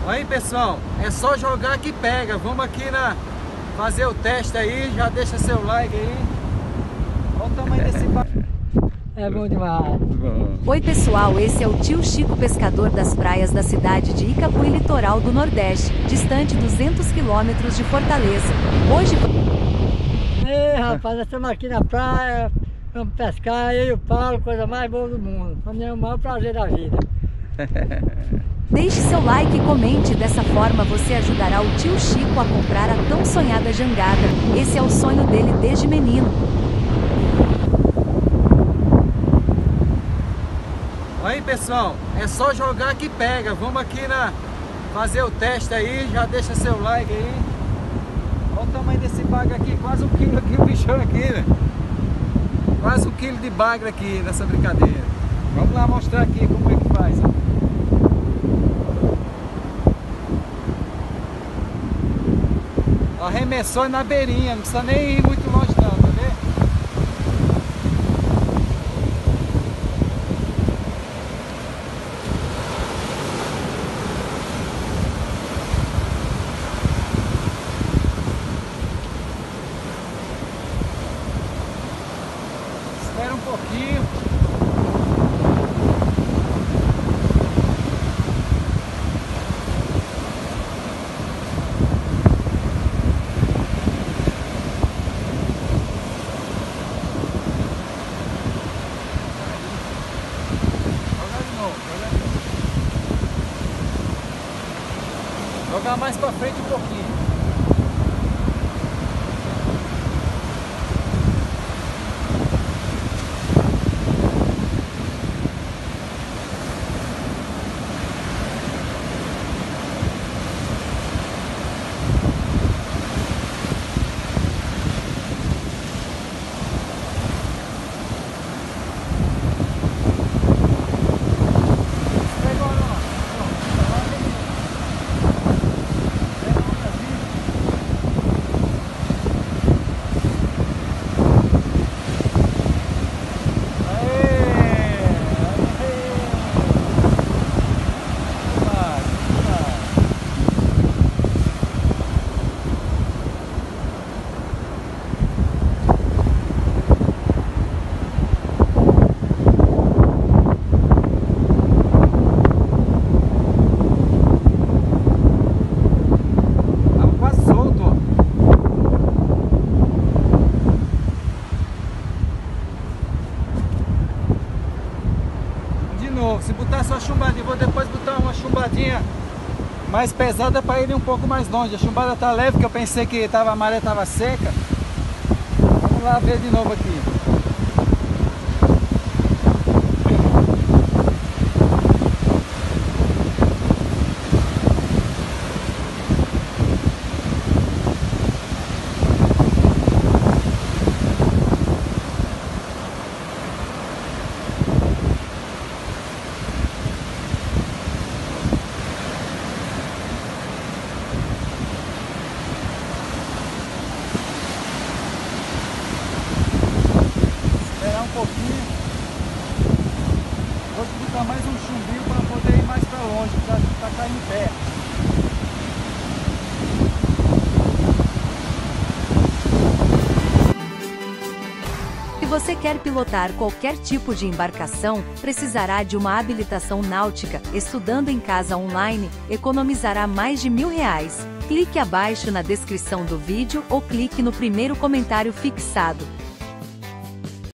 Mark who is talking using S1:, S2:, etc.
S1: Aí pessoal, é só jogar que pega. Vamos aqui fazer o teste aí. Já deixa seu like aí. Olha o tamanho desse barco.
S2: É bom demais.
S3: Oi pessoal, esse é o tio Chico, pescador das praias da cidade de Icapuí, litoral do Nordeste, distante 200 quilômetros de Fortaleza. Hoje...
S2: Ei rapaz, nós estamos aqui na praia, vamos pescar, eu e o Paulo, coisa mais boa do mundo. Para mim é o maior prazer da vida.
S3: Deixe seu like e comente, dessa forma você ajudará o tio Chico a comprar a tão sonhada jangada. Esse é o sonho dele desde menino.
S1: Aí pessoal, é só jogar que pega. Vamos aqui fazer o teste aí. Já deixa seu like aí. Olha o tamanho desse bagre aqui, quase 1 quilo aqui o bichão aqui, né? Quase 1 quilo de bagre aqui nessa brincadeira. Vamos lá mostrar aqui como é que faz, ó. Arremessou na beirinha, não precisa nem ir muito longe não, tá vendo? Espera um pouquinho. Jogar mais pra frente um pouquinho. Se botar só chumbadinha, vou depois botar uma chumbadinha mais pesada para ir um pouco mais longe. A chumbada tá leve, porque eu pensei que a maré tava seca. Vamos lá ver de novo aqui. Um pouquinho, vou botar mais um chumbinho para poder ir mais para longe, para cair em pé.
S3: Se você quer pilotar qualquer tipo de embarcação, precisará de uma habilitação náutica. Estudando em casa online, economizará mais de R$1.000. Clique abaixo na descrição do vídeo ou clique no primeiro comentário fixado.